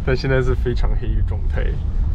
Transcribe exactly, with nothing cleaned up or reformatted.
但现在是非常黑的状态。